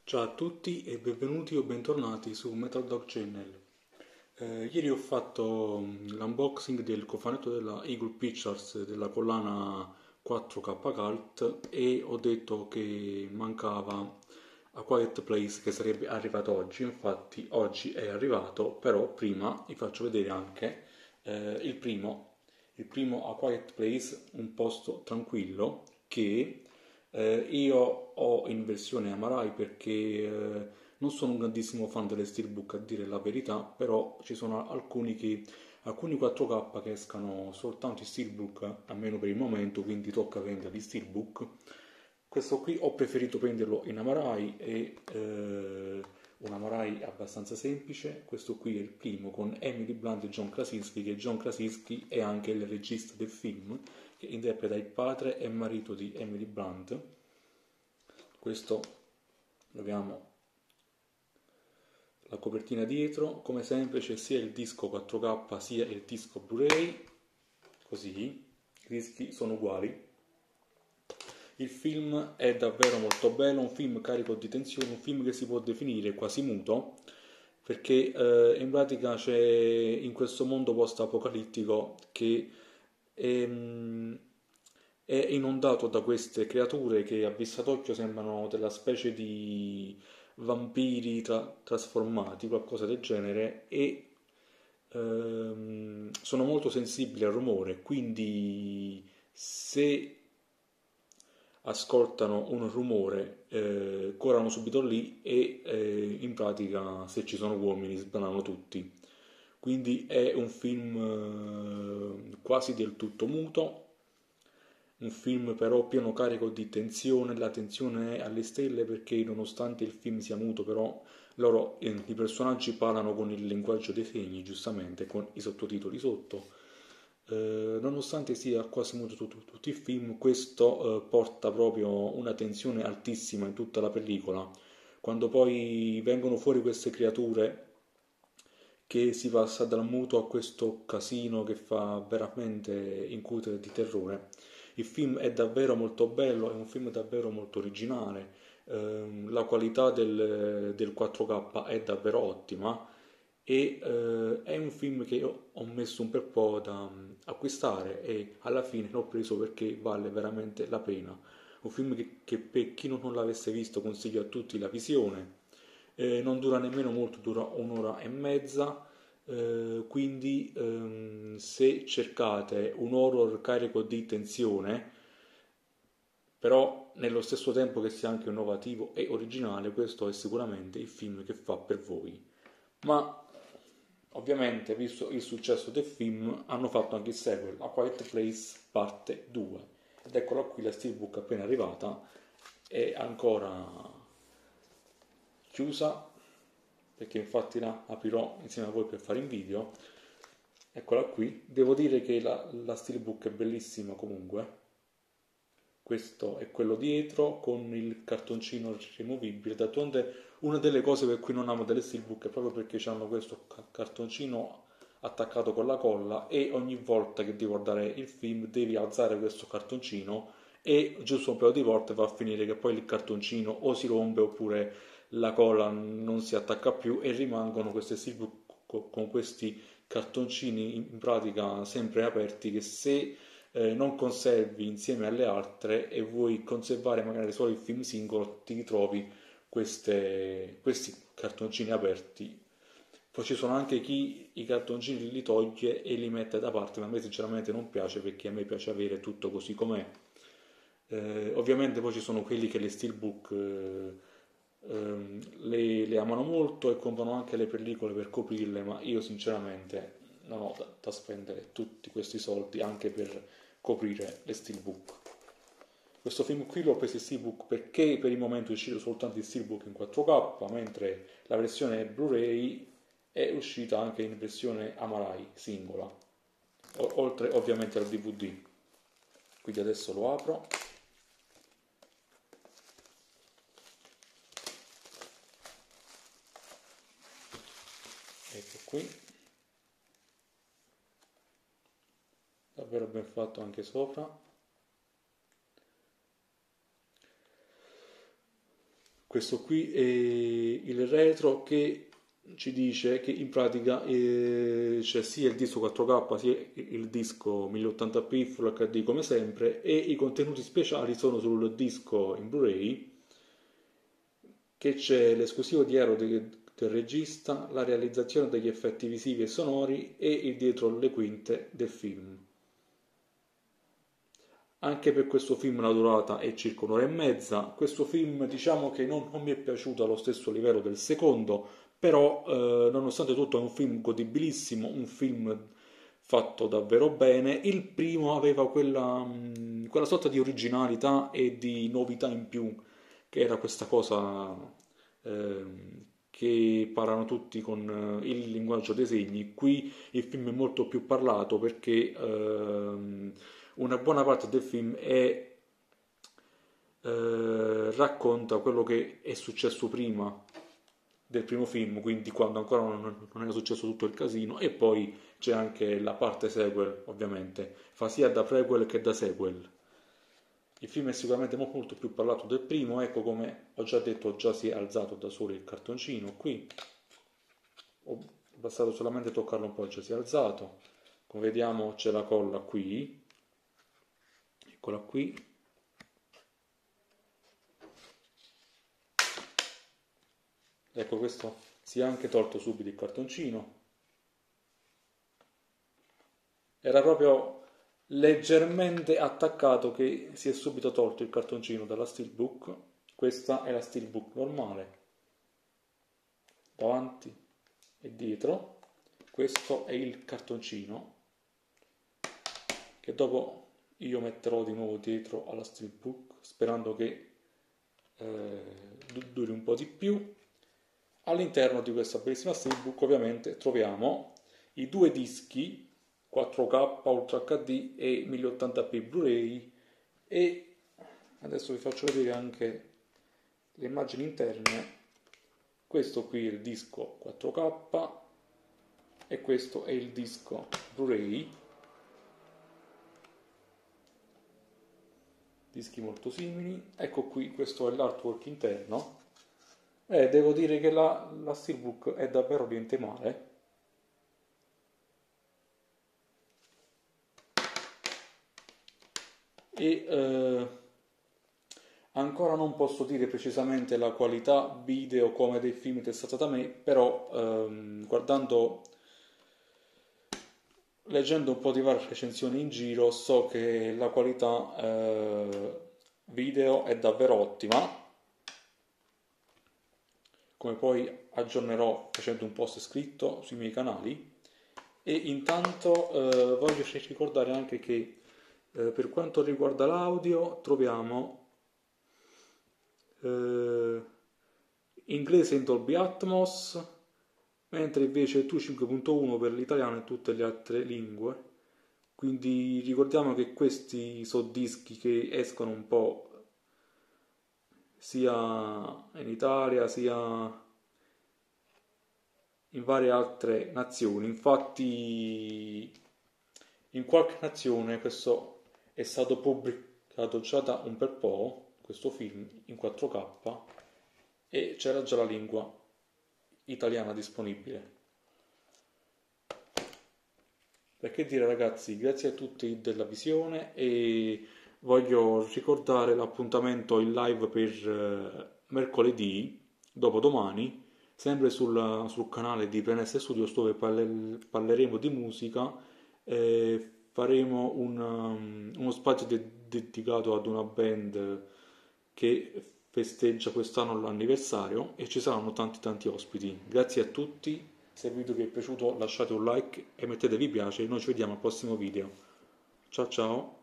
Ciao a tutti e benvenuti o bentornati su Metal Dog Channel. Ieri ho fatto l'unboxing del cofanetto della Eagle Pictures della collana 4K Cult e ho detto che mancava A Quiet Place che sarebbe arrivato oggi. Infatti oggi è arrivato, però prima vi faccio vedere anche il primo A Quiet Place, un posto tranquillo che io ho in versione Amarai perché non sono un grandissimo fan delle Steelbook a dire la verità, però ci sono alcuni 4K che escano soltanto in Steelbook, almeno per il momento, quindi tocca prenderli Steelbook. Questo qui ho preferito prenderlo in Amarai e un Amarai abbastanza semplice. Questo qui è il primo con Emily Blunt e John Krasinski, che John Krasinski è anche il regista del film, che interpreta il padre e marito di Emily Blunt. Questo troviamo la copertina dietro, come sempre c'è sia il disco 4K sia il disco Blu-ray, così, i dischi sono uguali. Il film è davvero molto bello, un film carico di tensione, un film che si può definire quasi muto, perché in pratica c'è in questo mondo post-apocalittico che è inondato da queste creature che a vista d'occhio sembrano della specie di vampiri trasformati, qualcosa del genere, e sono molto sensibili al rumore, quindi se ascoltano un rumore, corrono subito lì e in pratica se ci sono uomini sbanano tutti. Quindi è un film quasi del tutto muto, un film però pieno carico di tensione, la tensione è alle stelle perché nonostante il film sia muto, però i personaggi parlano con il linguaggio dei segni, giustamente, con i sottotitoli sotto. Nonostante sia quasi muto tutto il film, questo porta proprio una tensione altissima in tutta la pellicola. Quando poi vengono fuori queste creature che si passa dal muto a questo casino che fa veramente incutere di terrore. Il film è davvero molto bello, è un film davvero molto originale, la qualità del 4K è davvero ottima e è un film che io ho messo un bel po' da acquistare e alla fine l'ho preso perché vale veramente la pena. Un film che per chi non l'avesse visto consiglio a tutti la visione. Non dura nemmeno molto, dura un'ora e mezza, quindi se cercate un horror carico di tensione, però nello stesso tempo che sia anche innovativo e originale, questo è sicuramente il film che fa per voi. Ma ovviamente, visto il successo del film, hanno fatto anche il sequel, A Quiet Place parte 2. Ed eccola qui la steelbook appena arrivata, è ancora chiusa perché infatti la aprirò insieme a voi per fare un video. Eccola qui, devo dire che la steelbook è bellissima comunque. Questo è quello dietro con il cartoncino rimovibile. D'altronde una delle cose per cui non amo delle steelbook è proprio perché hanno questo cartoncino attaccato con la colla e ogni volta che devi guardare il film devi alzare questo cartoncino e giusto un paio di volte va a finire che poi il cartoncino o si rompe oppure la colla non si attacca più e rimangono queste steelbook con questi cartoncini in pratica sempre aperti che se non conservi insieme alle altre e vuoi conservare magari solo il film singolo, ti ritrovi questi cartoncini aperti. Poi ci sono anche chi i cartoncini li toglie e li mette da parte, ma a me sinceramente non piace perché a me piace avere tutto così com'è. Ovviamente poi ci sono quelli che le steelbook le amano molto e comprano anche le pellicole per coprirle, ma io sinceramente non ho da spendere tutti questi soldi anche per coprire le steelbook. Questo film qui l'ho preso in steelbook perché per il momento è uscito soltanto in steelbook in 4K, mentre la versione Blu-ray è uscita anche in versione Amarai singola, oltre ovviamente al DVD. Quindi adesso lo apro. Ecco qui, davvero ben fatto anche sopra. Questo qui è il retro che ci dice che in pratica c'è sia il disco 4K sia il disco 1080p Full HD come sempre, e i contenuti speciali sono sul disco in Blu-ray, che c'è l'esclusivo diario del regista, la realizzazione degli effetti visivi e sonori e il dietro le quinte del film. Anche per questo film la durata è circa un'ora e mezza. Questo film diciamo che non mi è piaciuto allo stesso livello del secondo, però nonostante tutto è un film godibilissimo, un film fatto davvero bene. Il primo aveva quella sorta di originalità e di novità in più, che era questa cosa che parlano tutti con il linguaggio dei segni. Qui il film è molto più parlato perché una buona parte del film racconta quello che è successo prima del primo film, quindi quando ancora non era successo tutto il casino, e poi c'è anche la parte sequel, ovviamente, fa sia da prequel che da sequel. Il film è sicuramente molto più parlato del primo, ecco, come ho già detto, già si è alzato da solo il cartoncino, qui ho bastato solamente toccarlo un po' e già si è alzato. Come vediamo c'è la colla qui, eccola qui. Ecco, questo si è anche tolto subito il cartoncino. Era proprio leggermente attaccato che si è subito tolto il cartoncino dalla steelbook. Questa è la steelbook normale, davanti e dietro. Questo è il cartoncino che dopo io metterò di nuovo dietro alla steelbook, sperando che duri un po' di più. All'interno di questa bellissima steelbook ovviamente troviamo i due dischi 4K Ultra HD e 1080p Blu-ray, e adesso vi faccio vedere anche le immagini interne. Questo qui è il disco 4K e questo è il disco Blu-ray, dischi molto simili. Ecco qui, questo è l'artwork interno. Devo dire che la steelbook è davvero niente male. E ancora non posso dire precisamente la qualità video come dei film testati da me, però leggendo un po' di varie recensioni in giro, so che la qualità video è davvero ottima, come poi aggiornerò facendo un post scritto sui miei canali. E intanto voglio ricordare anche che per quanto riguarda l'audio troviamo inglese in Dolby Atmos, mentre invece tu 5.1 per l'italiano e tutte le altre lingue. Quindi ricordiamo che questi sono dischi che escono un po' sia in Italia sia in varie altre nazioni. Infatti in qualche nazione questo è stato pubblicato già da un bel po', questo film in 4K, e c'era già la lingua italiana disponibile. Perché dire ragazzi, grazie a tutti della visione, e voglio ricordare l'appuntamento in live per mercoledì, dopodomani, sempre sul canale di Planet Studios, dove parleremo di musica. Faremo uno spazio dedicato ad una band che festeggia quest'anno l'anniversario, e ci saranno tanti ospiti. Grazie a tutti, se il video vi è piaciuto lasciate un like e mettete mi piace, noi ci vediamo al prossimo video. Ciao ciao!